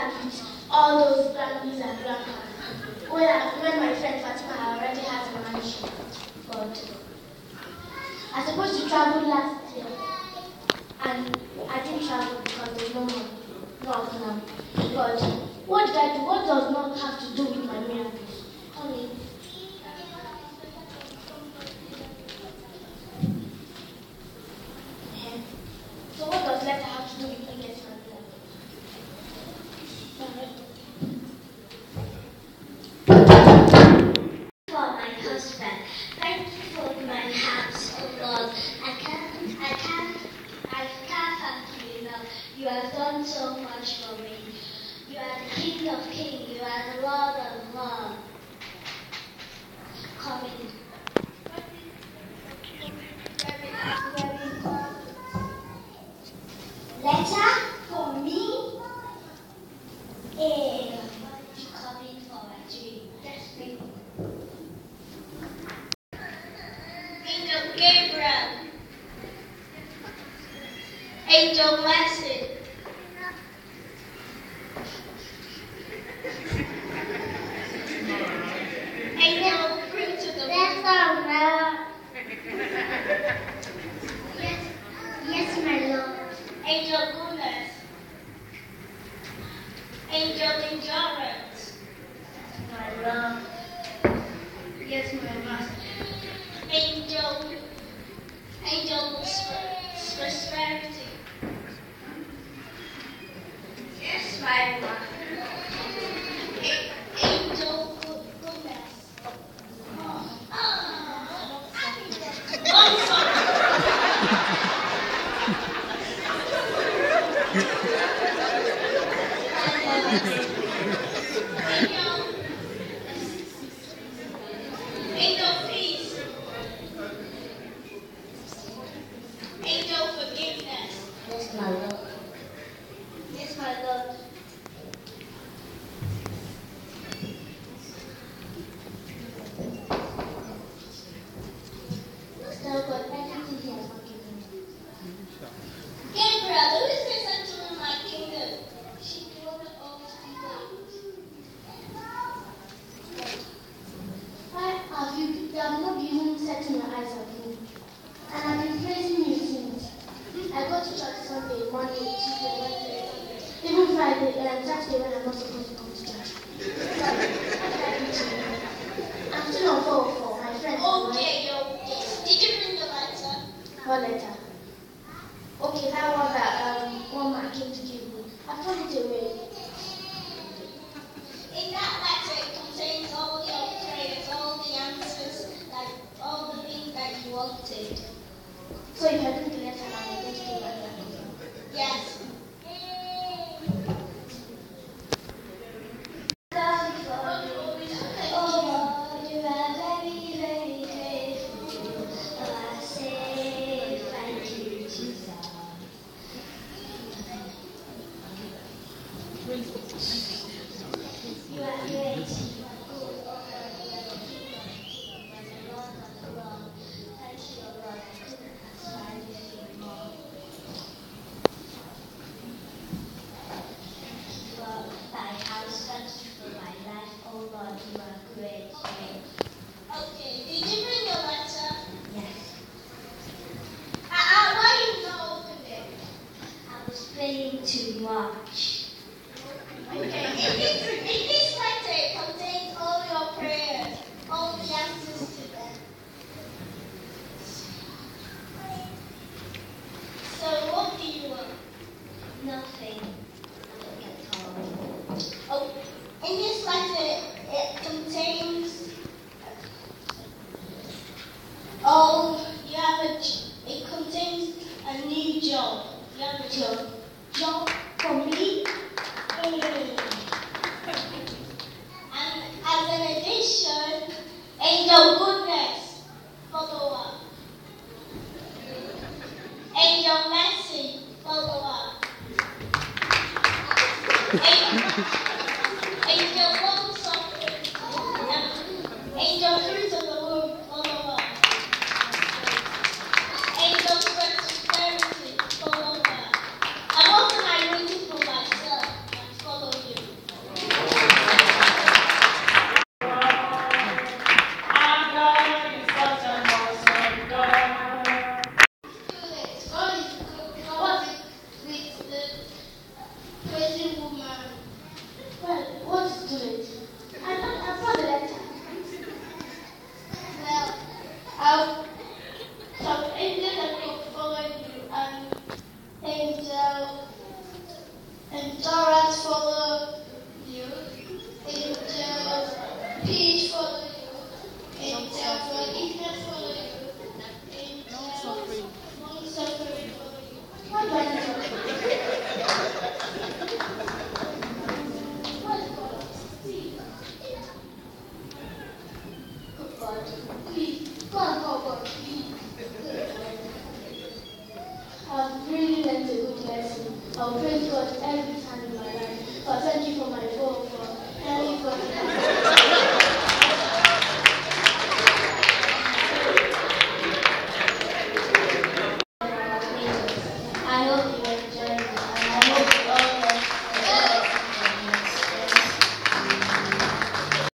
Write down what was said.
gathered with all those grandmas and grandpas. When my friend Fatima already has a mansion. But I supposed to travel last year, and I didn't travel because there's no money, no now. But what did I do? What does not have to do with my miracles? Honey. So what does letter have to do with me getting my miracles? For my husband, thank you for my house, oh Lord. I can't thank you enough. You have done so much for me. You are the King of Kings. You are the Lord of Lords. Come in. Letter for me. You come in for a dream. That's me. Angel Gabriel. Angel Blessed. Angel fruit to the Yes, my Lord. Angel goodness. Angel endurance. My Lord. Yes, my Master. Angel prosperity. Yes, my Master. Angel goodness. Angel peace. Angel forgiveness. Yes, my Lord. Yes, my Lord. Still got everything he has not given me. Gabriel, who is this entering in my kingdom? She brought it over to you. Why have you have not even set your eyes on me? And I've been praising you since. I go to church Sunday, Monday, Tuesday, Wednesday, even Friday, and Saturday when I'm not supposed to come to church. What did I do to you? I'm still on 404. My friend. Okay, did you bring the letter? What letter? Okay, that one that one man came to give me. I thrown it away. In that letter, it contains all your prayers, all the answers, like all the things that you wanted. So if I bring the letter now, I'm going to give my letter. Yes. Oh, you are very, very faithful. Oh, I say thank you, Jesus. You are great. You are good. Oh, the Lord of the Lord. Thank you, Lord. I couldn't aspire anything more. For thy house, thank you for my life. Oh Lord, you are great. Okay, did you bring your letter? Yes. Why you not open it? I was praying too much. Okay, in this letter it contains all your prayers, all the answers to them. So what do you want? Nothing. Oh, in this letter, it contains it contains a new job. You have a job. Job for me? And as an addition, angel goodness, follow up. Angel mercy, follow up. Angel long suffering, angel fruit of the womb, follow up. Angel prosperity, follow up. I'm also waiting for myself and follow you. do it. I brought the letter. Well, some angels that followed you, and Doras follow you, angel Peach follow you, angel Forgiveness follow you, angel Long Suffering follow you. What do I do?